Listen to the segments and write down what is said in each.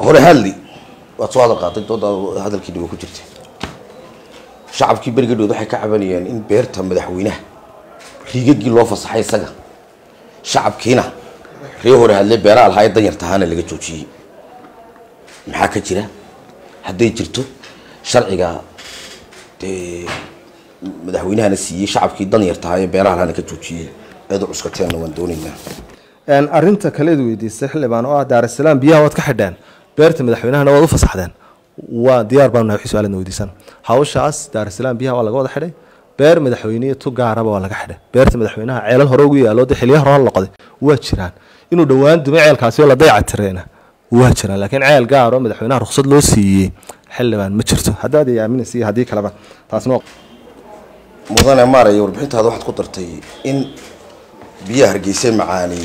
hore hadli waad soo hadal qaatay dooda hadalkii dhibo ku jirtay shacabkii barigadooda waxay ka cabanayeen in beerta madaxweynaha riigagii loo fasaxay isaga shacabkiina ree hore hadlay beeraha lahayd danyartahaana laga joojiyey maxaa ka jira hadday jirto sharciga madaxweynahana siiyey shacabkii danyartahaa ee beeraha lahaana ka joojiyey eedu cuskateena waan doonaynaa arrinta kaleed weydiisay xildhibaan oo ah Daar es Salaam biyaha waad ka xidhaan beerta madaxweynahana waad u fasaxdeen waa diyaar baan nahay su'aalna weydiisan hawshaas Daar es Salaam biyaha waa laga wada xidhay beer madaxweynaha tu gaaraba waa laga xidhay beerta madaxweynaha ceelal hore ugu yaalo xilliyo hore la qoday waa jiraan inuu dhawaan dumay ceelkaasi oo la dayactireena waa jiraan laakiin ceel gaar oo madaxweynaha ruqsad loo siiyay xildhibaan ma jirto haddaad yaaminaysi hadii kaleba taasna mudane maaray warbixintaada waxaad ku dartay in biyaha Hargeysa macaani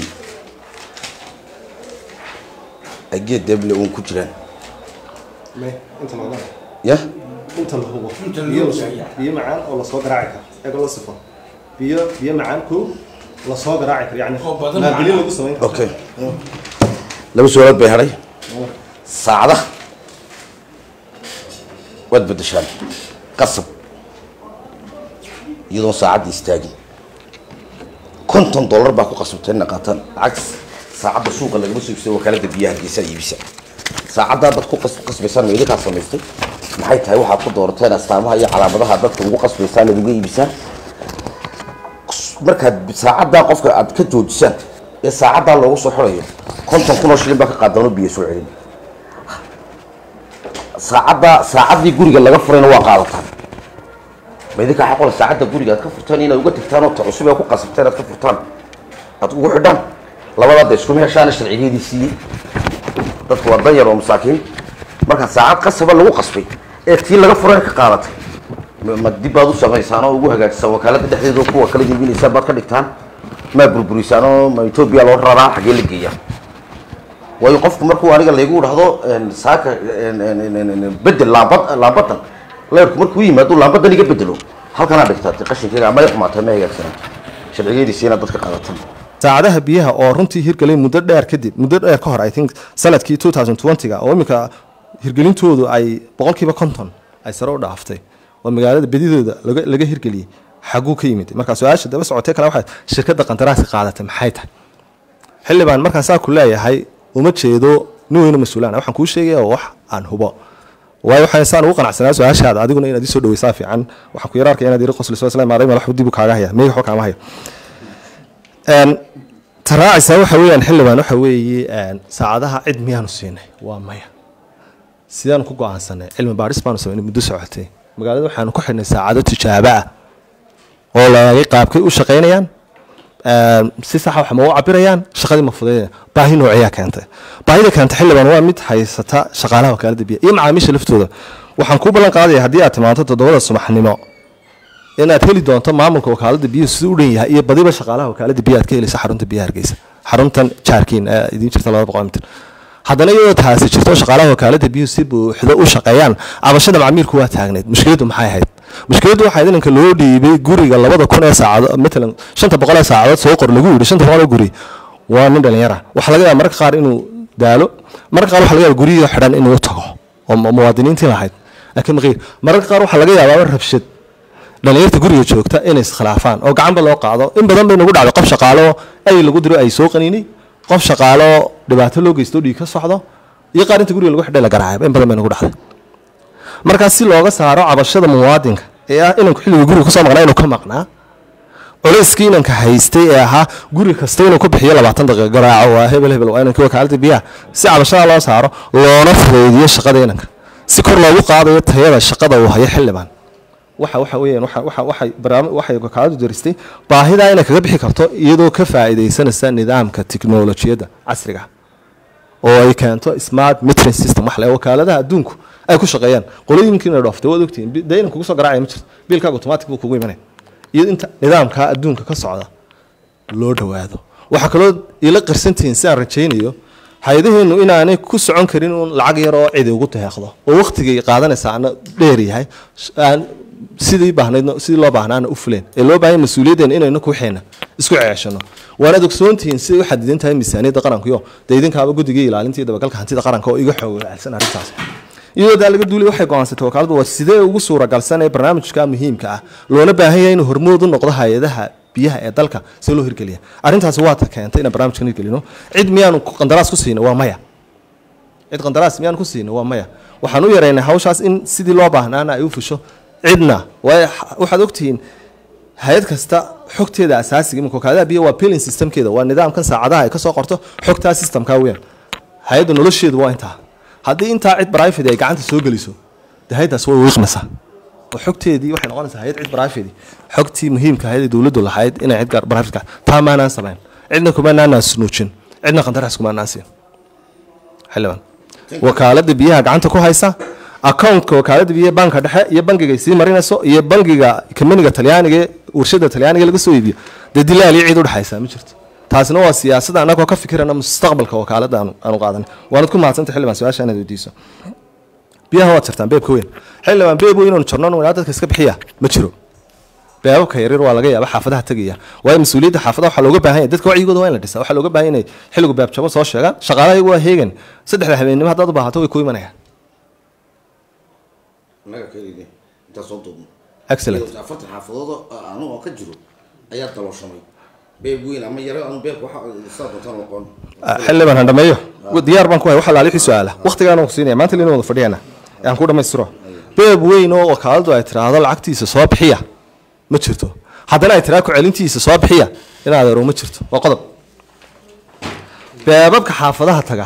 أجد دبل ونكجران. ما أنت ما ضاع. يا؟ أنت اللي هو. بيا معان ولا صاغ راعيك. أقول الصفة. بيا معان كو ولا صاغ راعيك يعني. ما بلي لو بسوي. أوكي. لو سؤال بهري. ساعة. ود بدشان. قصب. يدون ساعة يستاجي. كنتم $1 باكو قصبتين نقاطن عكس. ساعة السوق اللي بس يسوي وكالة البيئة الجيسة يبيسها ساعة ده بتكون قص بيسان ما يدك عصام يستي محيط هاي واحد قد دورتين استعملها هي على بدها بتكون قص بيسان اللي بيجي يبيسها مركز ساعة ده قف قد كتجود سنت الساعة ده اللي وصل حرية كنت نكون شيء بقى قدروا بيسوعين ساعة دي جوري اللي غفرين واقعتها ما يدك حقول الساعة ده جوري كفرتاني لو قلت كتانو تعصبي أكو قصبتين كفرتان هتقول حدام labada isku meeshaan sharciyeediisii dadku waa danyar oo masaakiin marka saacad qasaba lagu qasbay ee tii laga furay ka qaadatay ma dib baad u sameeysan oo ugu hagaagsan wakaalada dhexdeeda kuwa kala diibinaysa baad ka dhigtaan ma burburisaan oo ma Itoobiya loo raraa xagee la geeyaa way qofku markuu aniga leeyahay uu dhahdo saaka bedel laabadan leerku markuu yimaado laabadan iga bedelo halkana dhigtaa qashinkeega ama xumaatay ma hagaagsan sharciyeediisina dadka qaadatan saacadaha biyaha oo runtii hirgelin muddo dheer ka hor I think sanadkii 2020 oo imika hirgelintoodu ay 50% ay sare u dhaaftay oo magaalada badidooda laga hirgeliyay xaguu ka yimid marka su'aasha daba socotay kala waxa shirkadda qandaraaska qaadatay maxay tahay xildhibaan marka saa ku leeyahay uma jeedo inuu mas'uulaan waxaan ku sheegayaa wax aan hubo waayo waxaan saan ugu qanacsanaa su'aashaada adiguna inaad soo dhaweysaa fiican waxaan ku yaraarkay inaad iri qosli soo salaam alaykum wax dib u kaaga haya meeyo xog ama haya تراعي waxa weeyaan xilibaan waxa weeye saacadaha cid miyaan siinay waa maya sidaan ku go'aansanay cilmi baaris baan sameeyay muddo socotay magaalada waxaan ku xidhnay saacado tijaabo ah oo laga qaabkay u shaqeynayaan si sax ah ma u cabirayaan shaqadii ma fudeeyeen baahi noocaya keentay baahida keentay xilibaan waa mid haysata shaqaalaha wakaalada biyaha iyo macaamiisha laftooda waxaan ku ballan qaadayaa haddii aad timaanto 7 subaxnimo inaad heli doonto maamulka wakaalada biyaha sidoo dhan yahay iyo badiba shaqaalaha wakaalada biyaha ka helaysa xarunta biyaha Hargeysa xaruntan jaarkiin idin jirta 200 mitir haddana iyadoo taasi jirto shaqaalaha wakaalada biyaha si buuxda u shaqeeyaan cabashada macaamiilku waa taagneed mushkiladu maxay ahayd mushkiladu waxay idinka loo dhiibay guriga 2000 saacadood midlan 500 saacadood soo qor lagu yiri 500 guri waa nin dhalinyaro waxa laga yaabaa marka qaar inuu daalo marka qaar waxa laga yaabaa guriga xidhan inuu tago oo muwaadiniintii lahayd laakiin marka qaar waxa laga yaabaa rabshad dhalinyarta guriga joogta inay iskhilaafaan oo gacanba loo qaado in badan bay nagu dhacday qof shaqaalo ay lagu diro ay soo qaniinay qof shaqaalo dhibaato loo geysto dhiig ka socdo iyo qaarinta guriga lagu xidhay la garaacay in badan bay nagu dhacday marka si looga saaro cabashada muwaadinka ee ah inuu xilliga guriga ka soo maqnaa inuu ka maqnaa culayskii inanka haystay ee ahaa guri kasta inuu ku bixiyo 20 daqiiqo garaaco waa hebel waa inanka wakaalada biyaha si cabashada loo saaro loona fududeeyo shaqada inanka si kor loogu qaadayo tayada shaqada uu hayo xildhibaan waxa weeyaan waxay wakaaladu diristay baahida inay kaga bixi karto iyadoo ka faa'iideysanaysa nidaamka tiknoolajiyada casriga oo ay keento smart metering system wax la wakaaladaha adduunku ay ku shaqeeyaan qolooyinkiina dhooftay wada ogtiin deynku ku soo garaacay ma jirto biilkaaga automatic buu kugu imanay iyo inta nidaamka adduunka ka socda loo dhawaado waxa kale oo ila qarsantiin si aan rajaynayo hay'adaheenu inaanay ku socon karin lacag yar oo cid ugu taaqdo oo waqtiga qaadanaysa aan dheer yahay sidii loo baahnaana u fuleen ee loo baahan mas'uuliyaddeena inaynu ku xeena isku ceeshano waana ogsoontihiin si u xadidan tahay miisaaniyadda qaranka iyo deydinkaaba guddiga ilaalinta iyo dabagalka hantida qaranka oo iga xoogaalsan arrintaas iyadoo daa laga duulay waxay go'aansatay wakaaladdu waa sidee ugu suuragalsan ee barnaamijka muhiimka ah loona baahan yahay inuu hormood u noqdo hay'adaha biyaha ee dalka si loo hirgeliyo arrintaasi waa ta keentay in barnaamijkan hirgelino cid miyaanu qandaraas ku siinay waa maya cid qandaraas miyaanu ku siinay waa maya waxaan u yareynay hawshaas in sidii loo baahnaana ay u fusho cidna waxaad ogtihiin hay'ad kasta xogteeda asaasiga iminka wakaaladaha biyaha waa billing systemkeeda waa nidaamkan saacadaha ay ka soo qorto xogtaa systemka weyn hay'adda nolosheedu waa intaa haddii intaa cid private ay gacanta soo geliso hay'adaas way wiiqmaysaa oo xogteedii waxay noqonaysaa hay'ad cid private xogtii muhiimka ahayd ee dawladdu lahayd inay cid gaar private taa maanaan samayn cidna kuma naanaan snuujin cidna qandaraas kuma naansiin xilliban wakaaladda biyaha gacanta ku haysa accountka wakaaladda biyaha banka dhexe iyo bangiga sii marinayso iyo bangiga kamaniga talyaaniga warshada talyaaniga laga soo iibiyo dee dilaal iyo cid u dhaxaysa ma jirto taasina waa siyaasada anagoo ka fikirana mustaqbalka wakaaladda aanu qaadan waanad ku mahadsantay xildhibaan su-aasha inaad weydiiso biyaha waad jartaan beebka weyn xildhibaan beeb weyn oonu jarno walaa dadka iska bixiya ma jiro beebabka yaryar waa laga yaaba xaafadaha tegaya waayo mas-uuliyadda xaafadaha waxaa looga baahan yahay dadka wacyigooda waa in la dhisaa waxaa looga baahan inay xilligu beebjabo soo sheegaan shaqaalaha iyagu waa heegan saddexda habeenimo haddaad u baahato way ku imanayaan excellent afartan xaafadood anagoo ka jiro ayaa dalooshamay beeb weyn ama yaro aan beebka waxa doontaan aqoon xildhibaan han dhameeyo diyaar baan ku hay waxa laalixi su'aala waqtigaana ku siinaya maanta leena wada fadhiyana aan ku dhameystiro beeb weyn oo wakaaladdu ay tiraahdo lacagtiisa soo bixiya ma jirto haddana ay tiraa ku celintiisa soo bixiya inaad adeero ma jirto waa qodob beebabka xaafadaha taga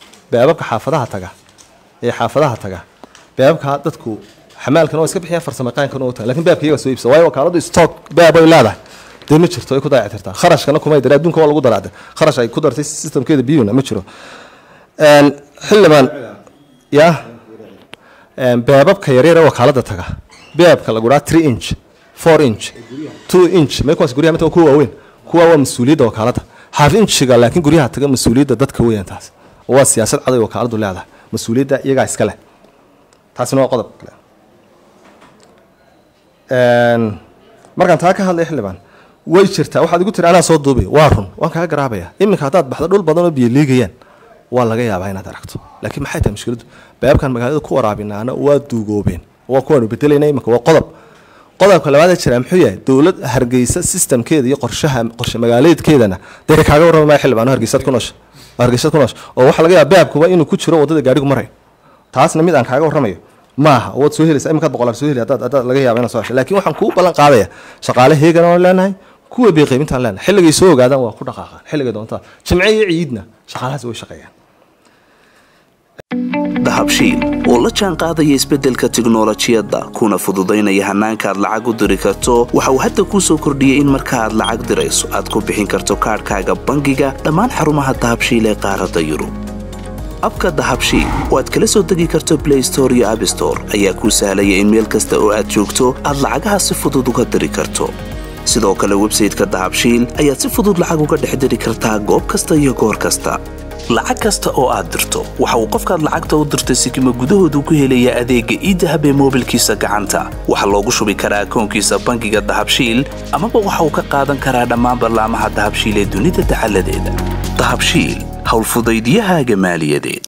ee xaafadaha taga beebabka dadku xamaalkan oo iska bixiyaan farsamayaqaankan oo taga laakiin beebka iyaga soo iibsa waayo wakaaladdu stock beeb ay leedahay dee ma jirto ay ku dayactirtaa kharashkana kuma dara adduunka waa lagu daraada kharash ay ku dartay systemkeeda biyuna ma jiro xildhibaan yaa beebabka yaryar ee wakaaladda taga beebka lagu dhaha 3 inch 4 inch 2 inch ma kuwaas guryaha mid kuwa waaweyn kuwa waa mas'uuliyadda wakaaladda half inchiga laakiin guryaha taga mas'uuliyadda dadka weeyaan taas waa siyaasad cad oo wakaaladdu leedahay mas'uuliyadda iyaga iska leh taasina waa qodob kale markaan taa ka hadlay xildhibaan way jirtaa waxaad igu tiri anaa soo duubay waa run waan kaga garaabaya iminka haddaad baxdo dhul badan oo biyo liigayaan waa laga yaabaa inaad aragto laakiin maxay tahay mushkiladdu beebkan magaalada ku waraabinaana waa duugoobeen waa kuwaanu bedelayna iminka waa qodobka labaad ee jira muxuu yahay dowlad hargeysa systemkeeda iyo qorshe magaaleedkeedana dee kaaga warramaya xildhibaan hargeysad ku noosha oo waxa laga yaabaa beebkuba inuu ku jiro wadada gaarigu maray taasna mid aan kaaga warramayo maaha waad soo helaysaa iminkaad boqolaal soo heli haddaad laga yaaba inaad soo hesho laakiin waxaan kuu ballan qaadaya shaqaale heegan oon leenahay kuwa biiqaybintaan leenahay xilligay soo ogaadaan waa ku dhaqaaqaan xilligay doontaan jimce iyo ciidna shaqaalahaas way shaqeeyaan dahabshiil oo la jaan qaadaya isbeddelka tiknoolajiyadda kuna fududaynaya hannaanka aad lacag u diri karto waxa uu hadda kuu soo kordhiyey in marka aad lacag dirayso aad ku bixin karto kaadhkaaga bangiga dhammaan xarumaha dahabshiil ee qaaradda yurub abka dahabshiil oo aad kala soo degi karto play store iyo app store ayaa kuu sahlaya in meel kasta oo aad joogto aad lacagaha si fudud uga diri karto sidoo kale websayteka dahabshiil ayaad si fudud lacag uga dhex diri kartaa goob kasta iyo goor kasta lacag kasta oo aad dirto waxa uu qofkaad lacagta u dirtay sikima gudahoodu ku helayaa adeegga idahab ee moobilkiisa gacanta waxaa loogu shubi karaa akoonkiisa bangiga dahabshiil amaba waxa uu ka qaadan karaa dhammaan barlaamaha dahabshiil ee dunida dacaladeeda dahabshiil howlfudaydiyahaaga maaliyadeed